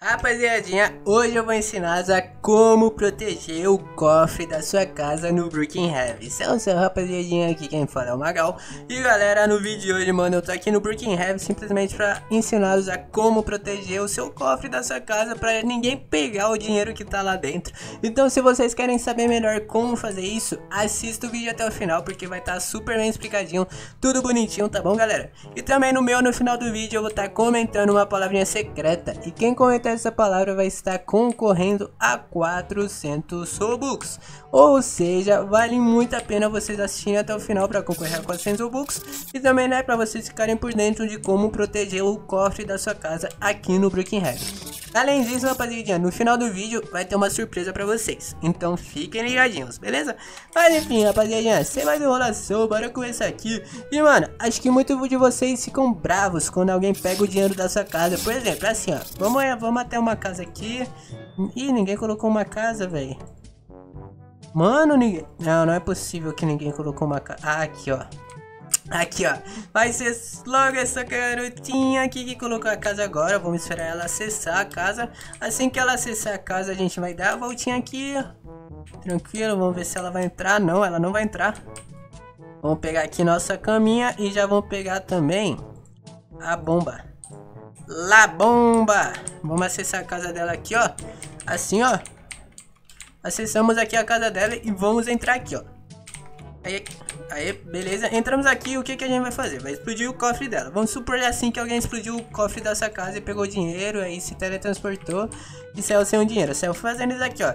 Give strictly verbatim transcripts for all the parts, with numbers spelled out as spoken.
Rapaziadinha, hoje eu vou ensinar a como proteger o cofre da sua casa no Brookhaven. Salve, rapaziadinha, aqui quem fala é o Magal. E galera, no vídeo de hoje, mano, eu tô aqui no Brookhaven simplesmente pra ensiná-los a como proteger o seu cofre da sua casa pra ninguém pegar o dinheiro que tá lá dentro. Então se vocês querem saber melhor como fazer isso, assista o vídeo até o final, porque vai estar tá super bem explicadinho, tudo bonitinho, tá bom, galera? E também no meu, no final do vídeo, eu vou estar tá comentando uma palavrinha secreta, e quem comentar essa palavra vai estar concorrendo a quatrocentos Robux. Ou seja, vale muito a pena vocês assistirem até o final para concorrer a quatrocentos Robux. E também, né, para vocês ficarem por dentro de como proteger o cofre da sua casa aqui no Brookhaven. Além disso, rapaziadinha, no final do vídeo vai ter uma surpresa pra vocês. Então fiquem ligadinhos, beleza? Mas enfim, rapaziadinha, sem mais enrolação, bora começar aqui. E mano, acho que muitos de vocês ficam bravos quando alguém pega o dinheiro da sua casa. Por exemplo, assim ó, vamos, vamos até uma casa aqui. Ih, ninguém colocou uma casa, velho. Mano, ninguém... Não, não é possível que ninguém colocou uma casa. Ah, aqui ó. Aqui ó, vai ser logo essa garotinha aqui que colocou a casa agora. Vamos esperar ela acessar a casa. Assim que ela acessar a casa, a gente vai dar a voltinha aqui. Tranquilo, vamos ver se ela vai entrar. Não, ela não vai entrar. Vamos pegar aqui nossa caminha e já vamos pegar também a bomba. La bomba! Vamos acessar a casa dela aqui, ó. Assim, ó. Acessamos aqui a casa dela e vamos entrar aqui, ó. Aí, aí, beleza, entramos aqui, o que que a gente vai fazer? Vai explodir o cofre dela. Vamos supor assim que alguém explodiu o cofre dessa casa e pegou dinheiro, aí se teletransportou e saiu sem o dinheiro. Saiu fazendo isso aqui, ó.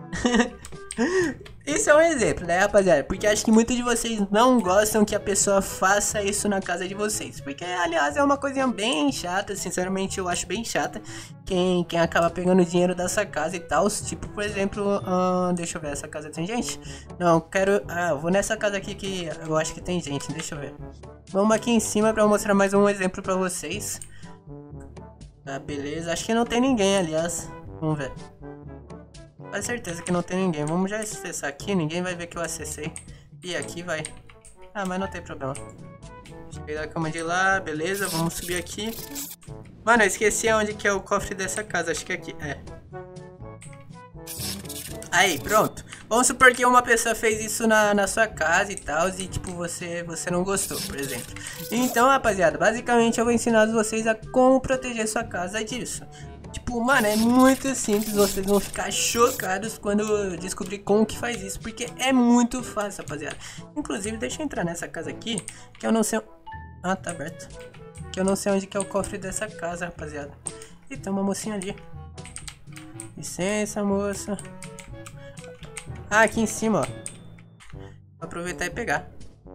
Isso é um exemplo, né, rapaziada? Porque acho que muitos de vocês não gostam que a pessoa faça isso na casa de vocês. Porque, aliás, é uma coisinha bem chata. Sinceramente, eu acho bem chata Quem, quem acaba pegando dinheiro dessa casa e tal. Tipo, por exemplo, hum, deixa eu ver, essa casa tem gente? Não, quero... Ah, eu vou nessa casa aqui que eu acho que tem gente, deixa eu ver. Vamos aqui em cima pra mostrar mais um exemplo pra vocês. Ah, beleza, acho que não tem ninguém, aliás. Vamos ver. Com certeza que não tem ninguém. Vamos já acessar aqui. Ninguém vai ver que eu acessei. E aqui vai. Ah, mas não tem problema. Deixa eu pegar a cama de lá. Beleza, vamos subir aqui. Mano, eu esqueci onde que é o cofre dessa casa. Acho que é aqui. É. Aí, pronto. Vamos supor que uma pessoa fez isso na, na sua casa e tal. E tipo, você, você não gostou, por exemplo. Então, rapaziada, basicamente eu vou ensinar vocês a como proteger sua casa disso. Tipo, mano, é muito simples, vocês vão ficar chocados quando eu descobrir como que faz isso, porque é muito fácil, rapaziada. Inclusive, deixa eu entrar nessa casa aqui, que eu não sei... Ah, tá aberto. Que eu não sei onde que é o cofre dessa casa, rapaziada. E tem uma mocinha ali. Licença, moça. Ah, aqui em cima, ó. Vou aproveitar e pegar.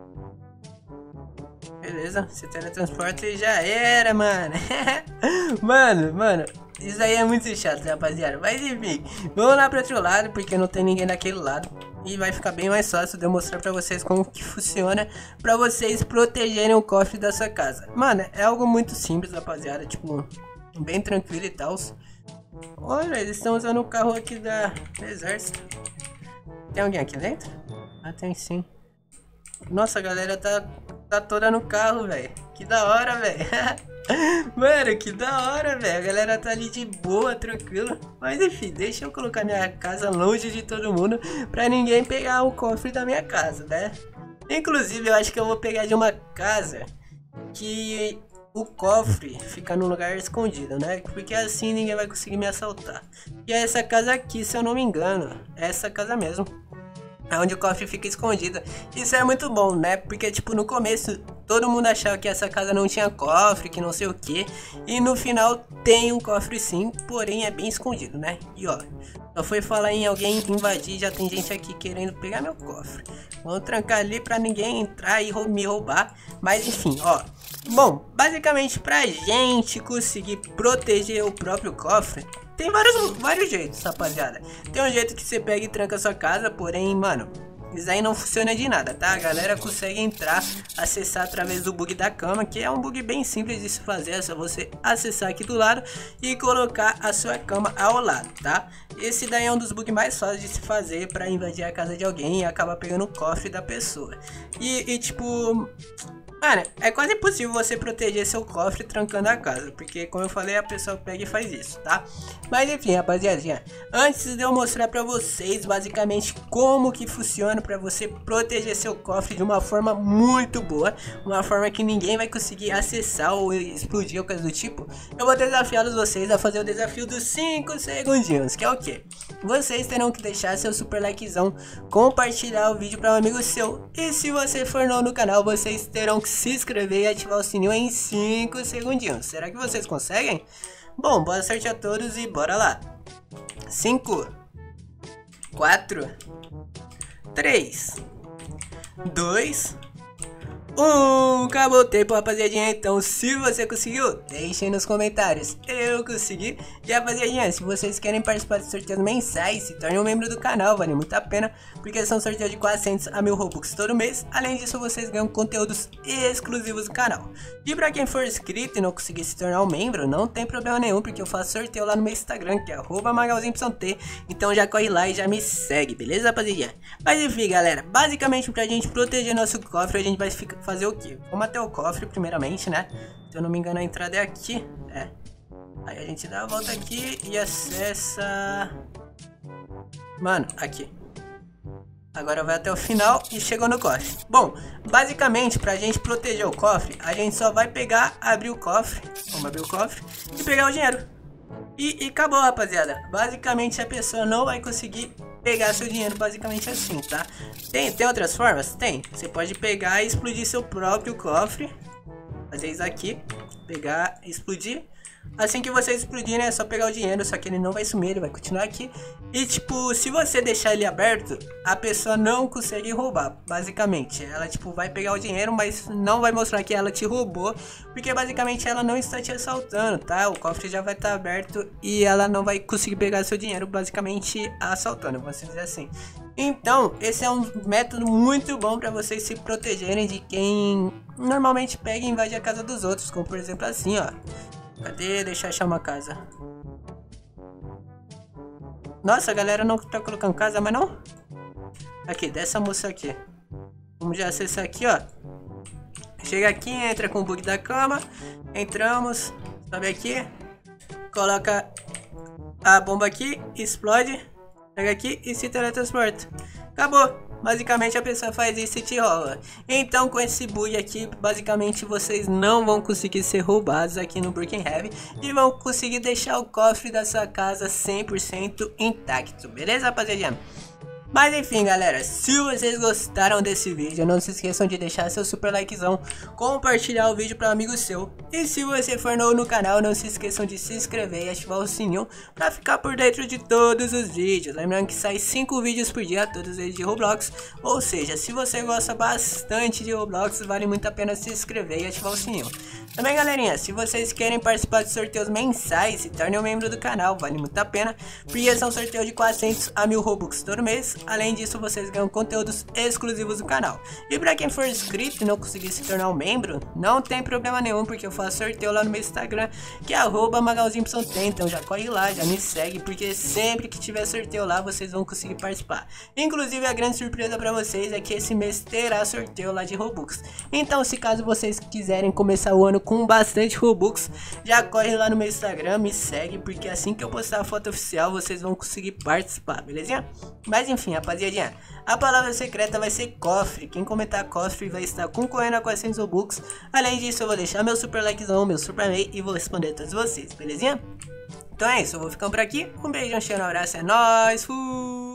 Beleza, se teletransporta e já era, mano. Mano, mano... Isso aí é muito chato, rapaziada. Mas enfim, vamos lá pro outro lado, porque não tem ninguém daquele lado. E vai ficar bem mais fácil de eu mostrar pra vocês como que funciona pra vocês protegerem o cofre da sua casa. Mano, é algo muito simples, rapaziada. Tipo, bem tranquilo e tal. Olha, eles estão usando o carro aqui da do exército. Tem alguém aqui dentro? Ah, tem sim. Nossa, a galera tá, tá toda no carro, velho. Que da hora, velho. Mano, que da hora, velho. A galera tá ali de boa, tranquilo. Mas enfim, deixa eu colocar minha casa longe de todo mundo pra ninguém pegar o cofre da minha casa, né? Inclusive, eu acho que eu vou pegar de uma casa que o cofre fica num lugar escondido, né? Porque assim ninguém vai conseguir me assaltar. E é essa casa aqui, se eu não me engano. É essa casa mesmo. É onde o cofre fica escondido. Isso é muito bom, né? Porque, tipo, no começo todo mundo achava que essa casa não tinha cofre, que não sei o que. E no final tem um cofre sim, porém é bem escondido, né? E ó, só foi falar em alguém invadir, já tem gente aqui querendo pegar meu cofre. Vamos trancar ali pra ninguém entrar e me roubar. Mas enfim, ó. Bom, basicamente pra gente conseguir proteger o próprio cofre, tem vários, vários jeitos, rapaziada. Tem um jeito que você pega e tranca a sua casa, porém, mano, isso aí não funciona de nada, tá? A galera consegue entrar, acessar através do bug da cama, que é um bug bem simples de se fazer. É só você acessar aqui do lado e colocar a sua cama ao lado, tá? Esse daí é um dos bugs mais fáceis de se fazer pra invadir a casa de alguém e acabar pegando o cofre da pessoa. E, e tipo... Mano, é quase impossível você proteger seu cofre trancando a casa, porque como eu falei, a pessoa pega e faz isso, tá? Mas enfim, rapaziadinha, antes de eu mostrar pra vocês basicamente como que funciona pra você proteger seu cofre de uma forma muito boa, uma forma que ninguém vai conseguir acessar ou explodir ou coisa do tipo, eu vou desafiar vocês a fazer o desafio dos cinco segundinhos, que é o que? Vocês terão que deixar seu super likezão, compartilhar o vídeo para um amigo seu, e se você for novo no canal, vocês terão que se inscrever e ativar o sininho em cinco segundinhos. Será que vocês conseguem? Bom, boa sorte a todos e bora lá. cinco, quatro, três, dois, um, acabou o tempo, rapaziadinha. Então, se você conseguiu, deixem nos comentários. Eu consegui. E, rapaziadinha, se vocês querem participar de sorteios mensais, se tornem um membro do canal, vale muito a pena, porque são sorteios de quatrocentos a mil Robux todo mês. Além disso, vocês ganham conteúdos exclusivos do canal. E pra quem for inscrito e não conseguir se tornar um membro, não tem problema nenhum, porque eu faço sorteio lá no meu Instagram, que é arroba magalzinho ponto t. Então já corre lá e já me segue, beleza, rapaziadinha? Mas enfim, galera, basicamente pra gente proteger nosso cofre, a gente vai ficar fazer o que? Vamos até o cofre primeiramente, né? Se eu não me engano, a entrada é aqui. É. Aí a gente dá a volta aqui e acessa... Mano, aqui. Agora vai até o final e chegou no cofre. Bom, basicamente, pra gente proteger o cofre, a gente só vai pegar, abrir o cofre. Vamos abrir o cofre e pegar o dinheiro. E, e acabou, rapaziada. Basicamente, a pessoa não vai conseguir pegar seu dinheiro basicamente assim, tá? Tem, tem outras formas? Tem. Você pode pegar e explodir seu próprio cofre. Fazer isso aqui. Pegar e explodir. Assim que você explodir, né, é só pegar o dinheiro, só que ele não vai sumir, ele vai continuar aqui. E tipo, se você deixar ele aberto, a pessoa não consegue roubar, basicamente. Ela tipo, vai pegar o dinheiro, mas não vai mostrar que ela te roubou, porque basicamente ela não está te assaltando, tá? O cofre já vai estar aberto e ela não vai conseguir pegar seu dinheiro, basicamente assaltando, vamos dizer assim. Então, esse é um método muito bom para vocês se protegerem de quem normalmente pega e invade a casa dos outros, como por exemplo assim, ó. Cadê? Deixa eu achar uma casa. Nossa, a galera não tá colocando casa, mas não? Aqui, dessa moça aqui. Vamos já acessar aqui, ó. Chega aqui, entra com o bug da cama. Entramos. Sobe aqui. Coloca a bomba aqui. Explode. Pega aqui e se teletransporta. Acabou. Basicamente a pessoa faz isso e te rouba. Então com esse bug aqui, basicamente vocês não vão conseguir ser roubados aqui no Broken Heavy e vão conseguir deixar o cofre da sua casa cem por cento intacto, beleza, rapaziada? Mas enfim, galera, se vocês gostaram desse vídeo, não se esqueçam de deixar seu super likezão, compartilhar o vídeo para um amigo seu. E se você for novo no canal, não se esqueçam de se inscrever e ativar o sininho para ficar por dentro de todos os vídeos. Lembrando que sai cinco vídeos por dia, todos eles de Roblox. Ou seja, se você gosta bastante de Roblox, vale muito a pena se inscrever e ativar o sininho. Também, galerinha, se vocês querem participar de sorteios mensais, se tornem um membro do canal, vale muito a pena, porque são sorteios de quatrocentos a mil Robux todo mês. Além disso, vocês ganham conteúdos exclusivos do canal. E pra quem for inscrito e não conseguir se tornar um membro, não tem problema nenhum, porque eu faço sorteio lá no meu Instagram, que é arroba magalzinho ponto t. Então já corre lá, já me segue, porque sempre que tiver sorteio lá, vocês vão conseguir participar. Inclusive, a grande surpresa pra vocês é que esse mês terá sorteio lá de Robux. Então, se caso vocês quiserem começar o ano com bastante Robux, já corre lá no meu Instagram, me segue, porque assim que eu postar a foto oficial, vocês vão conseguir participar, belezinha? Mas enfim, rapaziadinha, a palavra secreta vai ser cofre. Quem comentar cofre vai estar concorrendo a quatrocentos Robux. Além disso, eu vou deixar meu super likezão, meu super mail e vou responder a todos vocês, belezinha? Então é isso, eu vou ficando por aqui. Um beijo, um cheiro, um abraço, é nóis, fui!